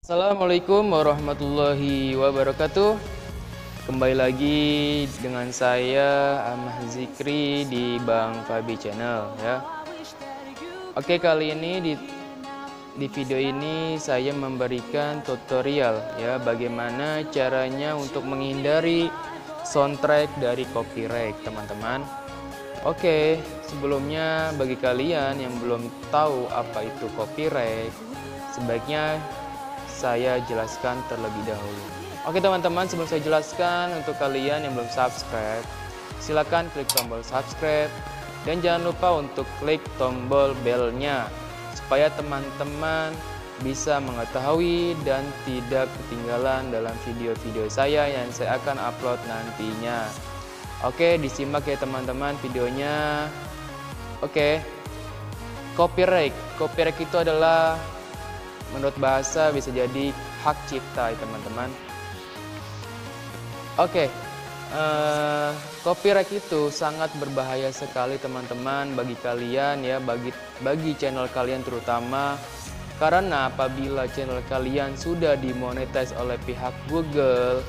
Assalamualaikum warahmatullahi wabarakatuh. Kembali lagi dengan saya Ahmad Zikri di Bang Fabi Channel ya. Oke, kali ini di video ini saya memberikan tutorial ya bagaimana caranya untuk menghindari soundtrack dari copyright, teman-teman. Oke, sebelumnya bagi kalian yang belum tahu apa itu copyright, sebaiknya saya jelaskan terlebih dahulu. Oke teman-teman, sebelum saya jelaskan, untuk kalian yang belum subscribe, silakan klik tombol subscribe dan jangan lupa untuk klik tombol belnya supaya teman-teman bisa mengetahui dan tidak ketinggalan dalam video-video saya yang saya akan upload nantinya. Oke, disimak ya teman-teman videonya. Oke, copyright itu adalah, menurut bahasa, bisa jadi hak cipta ya teman-teman. Oke, copyright itu sangat berbahaya sekali teman-teman bagi kalian ya, bagi channel kalian terutama, karena apabila channel kalian sudah dimonetize oleh pihak Google,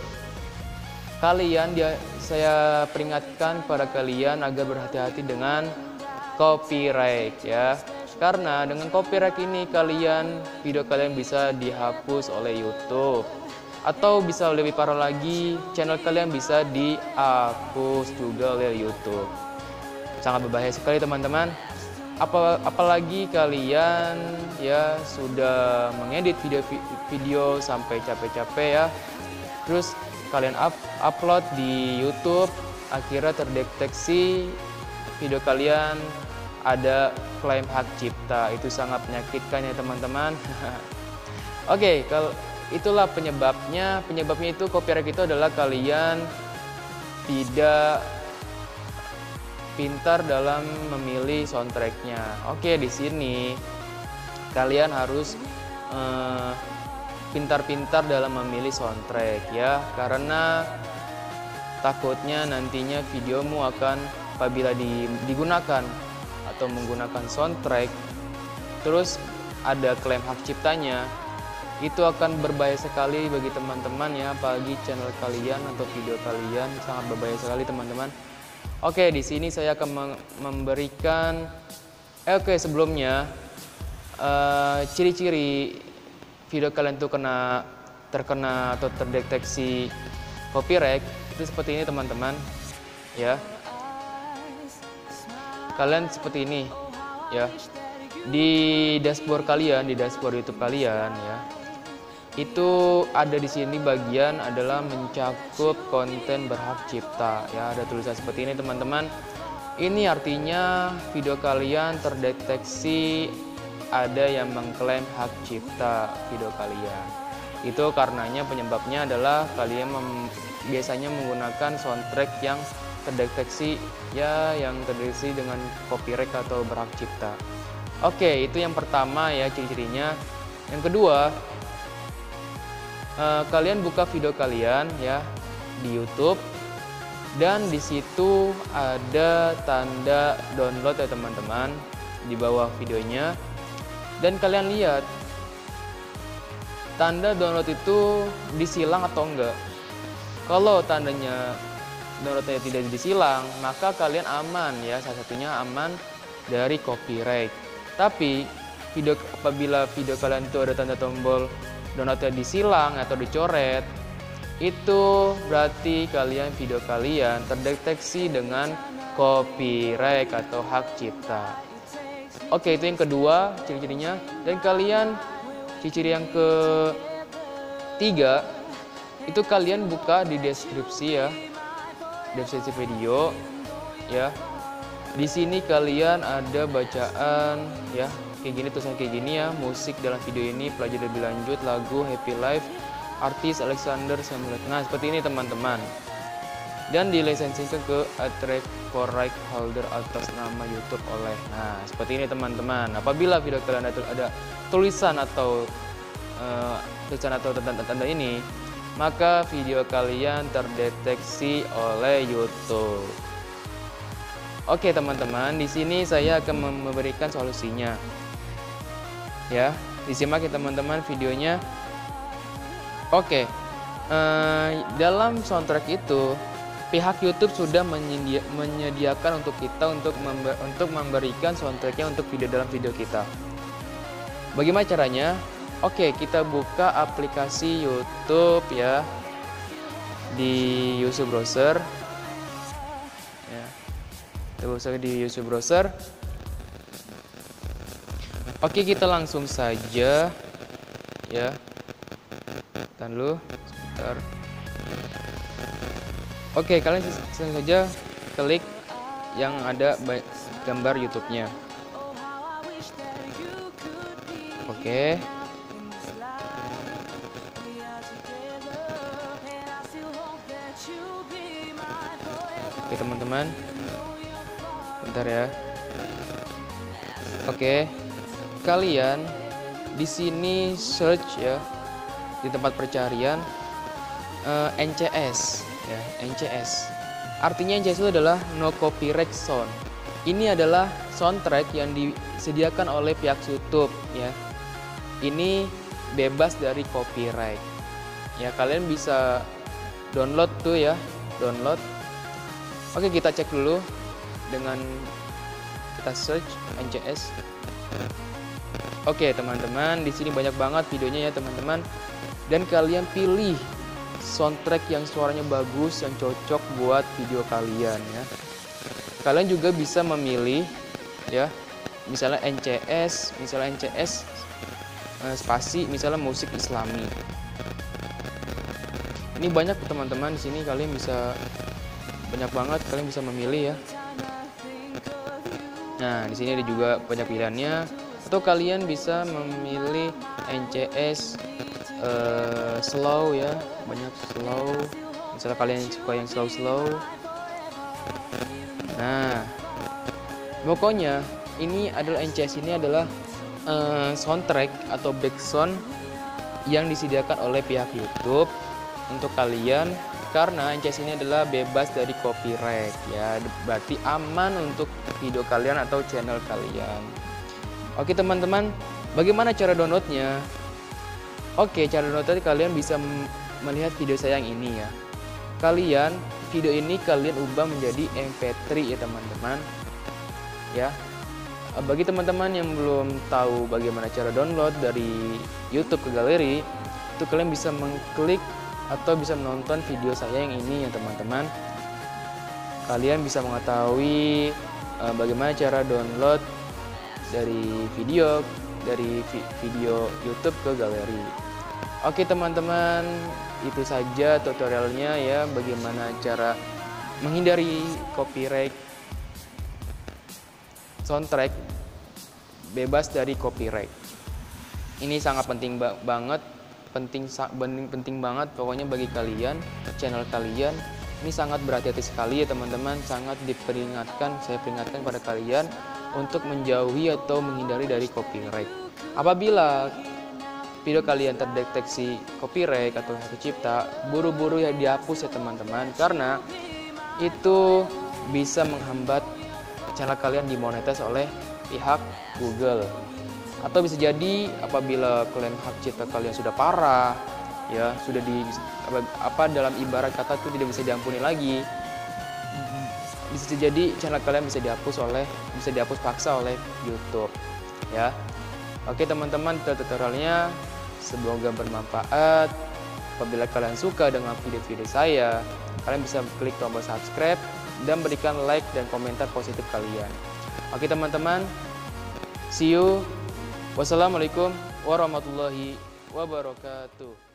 saya peringatkan pada kalian agar berhati-hati dengan copyright ya. Karena dengan copyright ini video kalian bisa dihapus oleh YouTube, atau bisa lebih parah lagi, channel kalian bisa dihapus juga oleh YouTube. Sangat berbahaya sekali teman-teman. Apalagi kalian ya sudah mengedit video sampai capek-capek ya, terus kalian upload di YouTube, akhirnya terdeteksi video kalian ada klaim hak cipta. Itu sangat menyakitkan ya teman-teman. Oke, kalau itulah penyebabnya itu copyright itu adalah kalian tidak pintar dalam memilih soundtracknya. Oke, di sini kalian harus pintar-pintar dalam memilih soundtrack ya, karena takutnya nantinya videomu akan, apabila digunakan atau menggunakan soundtrack terus ada klaim hak ciptanya, itu akan berbahaya sekali bagi teman-teman ya, bagi channel kalian atau video kalian, sangat berbahaya sekali teman-teman. Oke, di sini saya akan memberikan sebelumnya ciri-ciri video kalian tuh terkena atau terdeteksi copyright itu seperti ini teman-teman ya. Kalian seperti ini ya, di dashboard kalian, di dashboard YouTube kalian ya, itu ada di sini bagian adalah mencakup konten berhak cipta ya, ada tulisan seperti ini teman-teman. Ini artinya video kalian terdeteksi ada yang mengklaim hak cipta video kalian. Itu karenanya penyebabnya adalah kalian biasanya menggunakan soundtrack yang terdeteksi ya, yang terdeteksi dengan copyright atau berhak cipta. Oke, itu yang pertama ya ciri-cirinya. Yang kedua, kalian buka video kalian ya di YouTube, dan di situ ada tanda download ya teman-teman di bawah videonya, dan kalian lihat tanda download itu disilang atau enggak. Kalau tandanya downloadnya tidak disilang, maka kalian aman ya, salah satunya aman dari copyright. Tapi apabila video kalian itu ada tanda tombol downloadnya disilang atau dicoret, itu berarti video kalian terdeteksi dengan copyright atau hak cipta. Oke, itu yang kedua ciri-cirinya. Dan ciri-ciri yang ketiga, itu kalian buka di deskripsi ya, deskripsi video ya. Di sini kalian ada bacaan ya, kayak gini, tulisan kayak gini ya, musik dalam video ini pelajari lebih lanjut lagu Happy Life artis Alexander Samuel. Nah, seperti ini teman-teman. Dan dilisensikan ke Attract for Right Holder atas nama YouTube oleh. Nah, seperti ini teman-teman. Apabila video kalian ada tulisan atau tanda-tanda ini, maka video kalian terdeteksi oleh YouTube. Oke teman-teman, di sini saya akan memberikan solusinya. Ya, disimak ya teman-teman videonya. Oke, dalam soundtrack itu pihak YouTube sudah menyediakan untuk kita untuk memberikan soundtracknya untuk dalam video kita. Bagaimana caranya? Oke, kita buka aplikasi YouTube ya di YouTube browser. Ya, kita buka di YouTube browser. Oke, kita langsung saja ya. Tahan dulu sebentar. Oke, kalian langsung saja klik yang ada gambar YouTube-nya. Oke. Oke, teman-teman. Bentar ya. Oke. Kalian di sini search ya di tempat pencarian NCS ya, NCS. Artinya NCS itu adalah no copyright sound. Ini adalah soundtrack yang disediakan oleh pihak YouTube ya. Ini bebas dari copyright. Ya, kalian bisa download tuh ya, download. Oke, kita cek dulu dengan kita search NCS. Oke, teman-teman, di sini banyak banget videonya ya, teman-teman. Dan kalian pilih soundtrack yang suaranya bagus, yang cocok buat video kalian ya. Kalian juga bisa memilih ya, misalnya NCS spasi misalnya musik Islami. Ini banyak teman-teman, di sini kalian bisa banyak banget, kalian bisa memilih ya. Nah, di sini ada juga banyak pilihannya. Atau kalian bisa memilih NCS slow ya, banyak slow. Misalnya kalian suka yang slow. Nah, pokoknya ini adalah NCS ini adalah soundtrack atau background yang disediakan oleh pihak YouTube untuk kalian, karena NCS ini adalah bebas dari copyright ya, berarti aman untuk video kalian atau channel kalian. Oke, teman-teman, bagaimana cara downloadnya? Oke, cara downloadnya kalian bisa melihat video saya yang ini ya. Video ini kalian ubah menjadi MP3 ya, teman-teman. Ya. Bagi teman-teman yang belum tahu bagaimana cara download dari YouTube ke galeri, itu kalian bisa mengklik atau bisa menonton video saya yang ini ya, teman-teman. Kalian bisa mengetahui bagaimana cara download dari video YouTube ke galeri. Oke, teman-teman, itu saja tutorialnya ya, bagaimana cara menghindari copyright soundtrack, bebas dari copyright. Ini sangat penting banget, penting banget pokoknya bagi kalian, channel kalian. Ini sangat berhati-hati sekali ya, teman-teman. Sangat saya peringatkan pada kalian untuk menjauhi atau menghindari dari copyright. Apabila video kalian terdeteksi copyright atau hak cipta, buru-buru ya dihapus ya, teman-teman, karena itu bisa menghambat channel kalian dimonetize oleh pihak Google. Atau bisa jadi apabila kalian hak cipta kalian sudah parah ya, sudah dalam ibarat kata itu tidak bisa diampuni lagi, bisa jadi channel kalian bisa dihapus paksa oleh YouTube ya. Oke, teman-teman, tutorialnya semoga bermanfaat. Apabila kalian suka dengan video-video saya, kalian bisa klik tombol subscribe dan berikan like dan komentar positif kalian. Oke, teman-teman, see you. Wassalamualaikum warahmatullahi wabarakatuh.